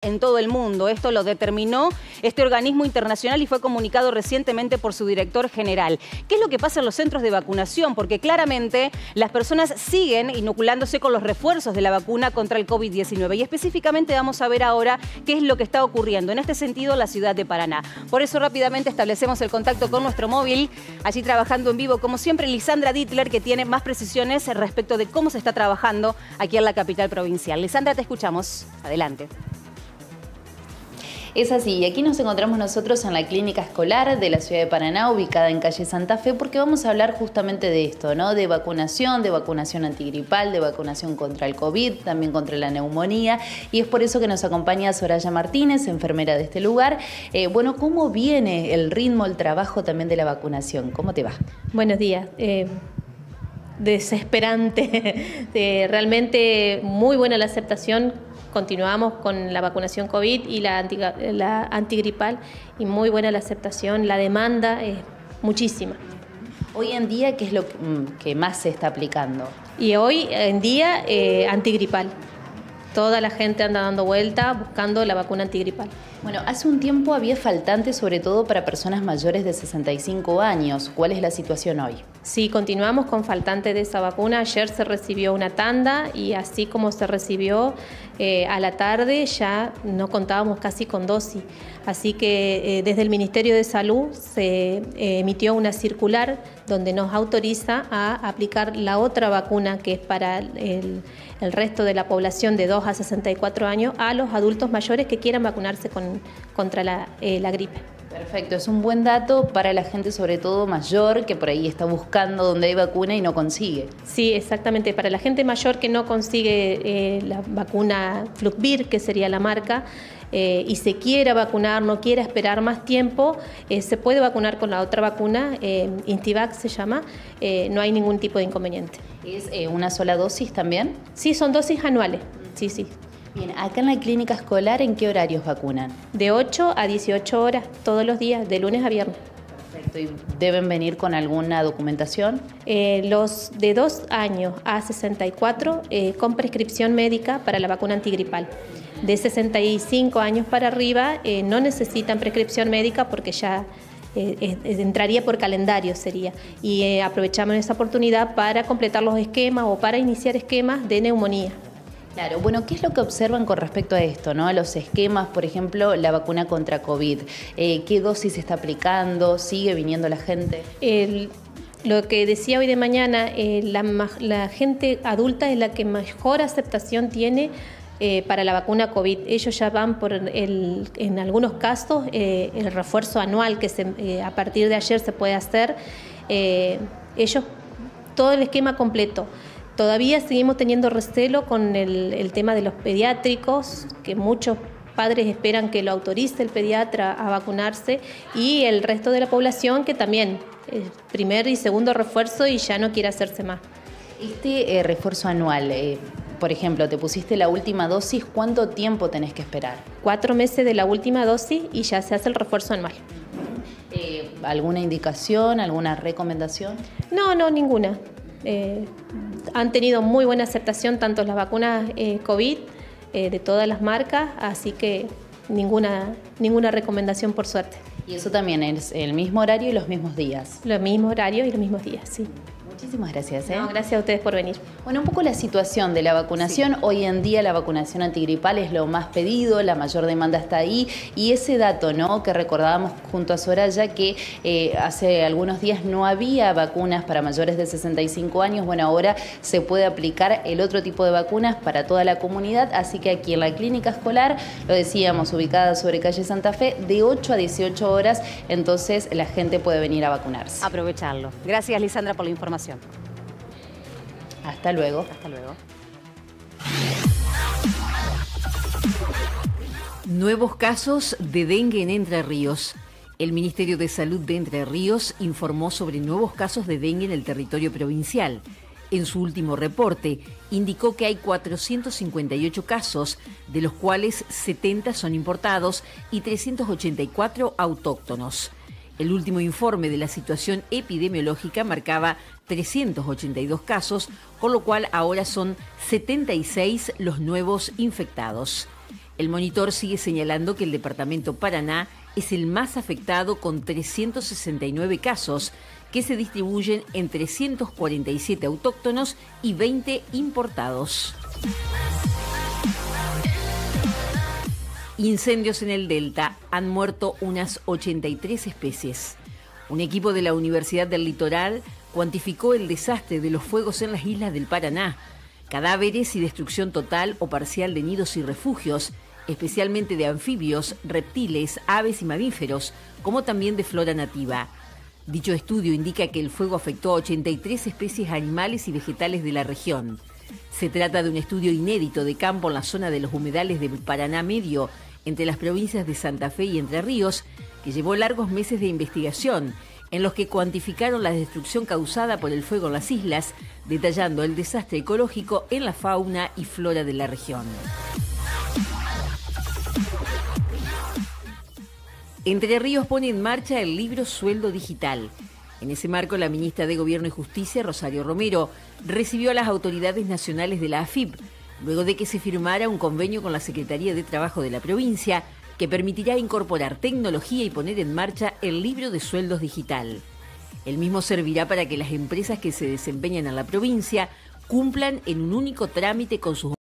en todo el mundo. Esto lo determinó este organismo internacional y fue comunicado recientemente por su director general. ¿Qué es lo que pasa en los centros de vacunación? Porque claramente las personas siguen inoculándose con los refuerzos de la vacuna contra el COVID-19 y específicamente vamos a ver ahora qué es lo que está ocurriendo en este sentido en la ciudad de Paraná. Por eso rápidamente establecemos el contacto con nuestro móvil, allí trabajando en vivo como siempre Lisandra Dittler, que tiene más precisiones respecto de cómo se está trabajando aquí en la capital provincial. Lisandra, te escuchamos. Adelante. Es así, y aquí nos encontramos nosotros en la clínica escolar de la ciudad de Paraná, ubicada en calle Santa Fe, porque vamos a hablar justamente de esto, ¿no? De vacunación antigripal, de vacunación contra el COVID, también contra la neumonía, y es por eso que nos acompaña Soraya Martínez, enfermera de este lugar. Bueno, ¿cómo viene el ritmo, el trabajo también de la vacunación? ¿Cómo te va? Buenos días. Desesperante, realmente muy buena la aceptación. Continuamos con la vacunación COVID y la antigripal y muy buena la aceptación, la demanda es muchísima. Hoy en día, ¿qué es lo que más se está aplicando? Y hoy en día antigripal. Toda la gente anda dando vuelta buscando la vacuna antigripal. Bueno, hace un tiempo había faltantes sobre todo para personas mayores de 65 años. ¿Cuál es la situación hoy? Sí, continuamos con faltantes de esa vacuna. Ayer se recibió una tanda y así como se recibió a la tarde ya no contábamos casi con dosis. Así que desde el Ministerio de Salud se emitió una circular donde nos autoriza a aplicar la otra vacuna que es para el resto de la población de 2 a 64 años a los adultos mayores que quieran vacunarse contra la gripe. Perfecto, es un buen dato para la gente sobre todo mayor que por ahí está buscando donde hay vacuna y no consigue. Sí, exactamente, para la gente mayor que no consigue la vacuna Flugbir, que sería la marca, y se quiera vacunar, no quiera esperar más tiempo, se puede vacunar con la otra vacuna, Instivac se llama, no hay ningún tipo de inconveniente. ¿Es una sola dosis también? Sí, son dosis anuales, sí. Bien, acá en la clínica escolar, ¿en qué horarios vacunan? De 8 a 18 horas, todos los días, de lunes a viernes. Perfecto, ¿y deben venir con alguna documentación? Los de 2 años a 64 con prescripción médica para la vacuna antigripal. De 65 años para arriba no necesitan prescripción médica porque ya entraría por calendario sería. Y aprovechamos esa oportunidad para completar los esquemas o para iniciar esquemas de neumonía. Claro, bueno, ¿qué es lo que observan con respecto a esto, ¿no? A los esquemas, por ejemplo, la vacuna contra COVID. ¿Qué dosis se está aplicando? ¿Sigue viniendo la gente? Lo que decía hoy de mañana, la gente adulta es la que mejor aceptación tiene para la vacuna COVID. Ellos ya van por en algunos casos el refuerzo anual que a partir de ayer se puede hacer. Ellos, todo el esquema completo. Todavía seguimos teniendo recelo con el tema de los pediátricos, que muchos padres esperan que lo autorice el pediatra a vacunarse, y el resto de la población que también, primer y segundo refuerzo y ya no quiere hacerse más. Este refuerzo anual, por ejemplo, te pusiste la última dosis, ¿cuánto tiempo tenés que esperar? 4 meses de la última dosis y ya se hace el refuerzo anual. ¿Alguna indicación, alguna recomendación? No, ninguna. Han tenido muy buena aceptación tanto las vacunas COVID de todas las marcas, así que ninguna recomendación por suerte. ¿Y eso también es el mismo horario y los mismos días? Los mismos horarios y los mismos días, sí. Muchísimas gracias. No, gracias a ustedes por venir. Bueno, un poco la situación de la vacunación. Sí. Hoy en día la vacunación antigripal es lo más pedido, la mayor demanda está ahí. Y ese dato, ¿no?, que recordábamos junto a Soraya, que hace algunos días no había vacunas para mayores de 65 años. Bueno, ahora se puede aplicar el otro tipo de vacunas para toda la comunidad. Así que aquí en la clínica escolar, lo decíamos, ubicada sobre calle Santa Fe, de 8 a 18 horas, entonces la gente puede venir a vacunarse. Aprovecharlo. Gracias, Lisandra, por la información. Hasta luego. Hasta luego. Nuevos casos de dengue en Entre Ríos. El Ministerio de Salud de Entre Ríos informó sobre nuevos casos de dengue en el territorio provincial. En su último reporte, indicó que hay 458 casos, de los cuales 70 son importados y 384 autóctonos. El último informe de la situación epidemiológica marcaba 382 casos, con lo cual ahora son 76 los nuevos infectados. El monitor sigue señalando que el departamento Paraná es el más afectado con 369 casos, que se distribuyen en 347 autóctonos y 20 importados. Incendios en el Delta. Han muerto unas 83 especies. Un equipo de la Universidad del Litoral cuantificó el desastre de los fuegos en las islas del Paraná. Cadáveres y destrucción total o parcial de nidos y refugios, especialmente de anfibios, reptiles, aves y mamíferos, como también de flora nativa. Dicho estudio indica que el fuego afectó a 83 especies animales y vegetales de la región. Se trata de un estudio inédito de campo en la zona de los humedales del Paraná Medio, entre las provincias de Santa Fe y Entre Ríos, que llevó largos meses de investigación, en los que cuantificaron la destrucción causada por el fuego en las islas, detallando el desastre ecológico en la fauna y flora de la región. Entre Ríos pone en marcha el libro Sueldo Digital. En ese marco, la ministra de Gobierno y Justicia, Rosario Romero, recibió a las autoridades nacionales de la AFIP, luego de que se firmara un convenio con la Secretaría de Trabajo de la provincia que permitirá incorporar tecnología y poner en marcha el libro de sueldos digital. El mismo servirá para que las empresas que se desempeñan en la provincia cumplan en un único trámite con sus